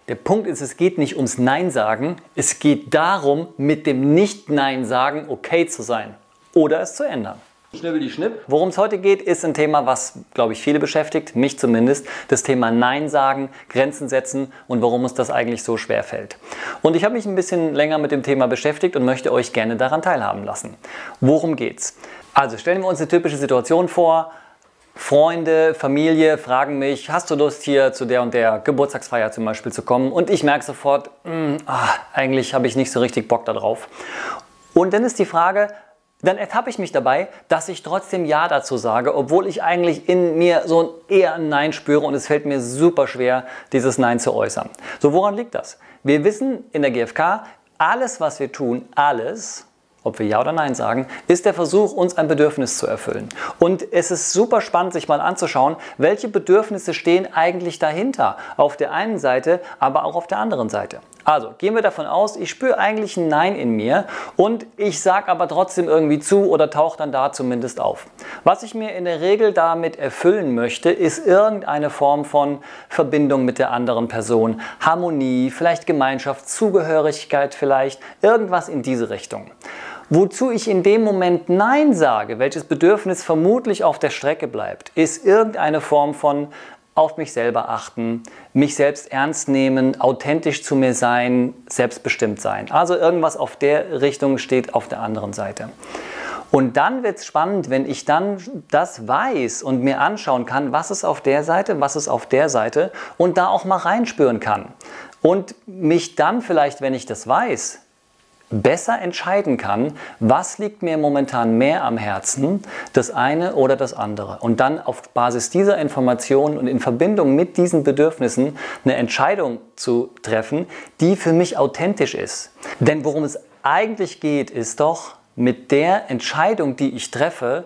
Der Punkt ist, es geht nicht ums Nein sagen, es geht darum, mit dem Nicht-Nein sagen okay zu sein oder es zu ändern. Schnibbeli Schnipp. Worum es heute geht, ist ein Thema, was, glaube ich, viele beschäftigt, mich zumindest, das Thema Nein sagen, Grenzen setzen und warum uns das eigentlich so schwer fällt. Und ich habe mich ein bisschen länger mit dem Thema beschäftigt und möchte euch gerne daran teilhaben lassen. Worum geht's? Also stellen wir uns eine typische Situation vor. Freunde, Familie fragen mich, hast du Lust hier zu der und der Geburtstagsfeier zum Beispiel zu kommen? Und ich merke sofort, eigentlich habe ich nicht so richtig Bock darauf. Und dann ist die Frage, dann ertappe ich mich dabei, dass ich trotzdem Ja dazu sage, obwohl ich eigentlich in mir so eher ein Nein spüre und es fällt mir super schwer, dieses Nein zu äußern. So, woran liegt das? Wir wissen in der GfK, alles, was wir tun, alles, ob wir Ja oder Nein sagen, ist der Versuch, uns ein Bedürfnis zu erfüllen. Und es ist super spannend, sich mal anzuschauen, welche Bedürfnisse stehen eigentlich dahinter. Auf der einen Seite, aber auch auf der anderen Seite. Also gehen wir davon aus, ich spüre eigentlich ein Nein in mir und ich sage aber trotzdem irgendwie zu oder tauche dann da zumindest auf. Was ich mir in der Regel damit erfüllen möchte, ist irgendeine Form von Verbindung mit der anderen Person, Harmonie, vielleicht Gemeinschaft, Zugehörigkeit vielleicht, irgendwas in diese Richtung. Wozu ich in dem Moment Nein sage, welches Bedürfnis vermutlich auf der Strecke bleibt, ist irgendeine Form von auf mich selber achten, mich selbst ernst nehmen, authentisch zu mir sein, selbstbestimmt sein. Also irgendwas auf der Richtung steht auf der anderen Seite. Und dann wird es spannend, wenn ich dann das weiß und mir anschauen kann, was ist auf der Seite, was ist auf der Seite und da auch mal reinspüren kann. Und mich dann vielleicht, wenn ich das weiß, besser entscheiden kann, was liegt mir momentan mehr am Herzen, das eine oder das andere. Und dann auf Basis dieser Informationen und in Verbindung mit diesen Bedürfnissen eine Entscheidung zu treffen, die für mich authentisch ist. Denn worum es eigentlich geht, ist doch, mit der Entscheidung, die ich treffe,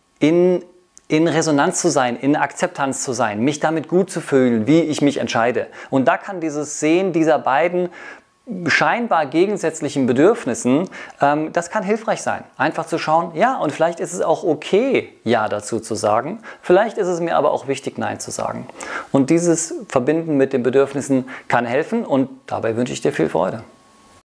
in Resonanz zu sein, in Akzeptanz zu sein, mich damit gut zu fühlen, wie ich mich entscheide. Und da kann dieses Sehen dieser beiden scheinbar gegensätzlichen Bedürfnissen, das kann hilfreich sein. Einfach zu schauen, ja, und vielleicht ist es auch okay, Ja dazu zu sagen. Vielleicht ist es mir aber auch wichtig, Nein zu sagen. Und dieses Verbinden mit den Bedürfnissen kann helfen und dabei wünsche ich dir viel Freude.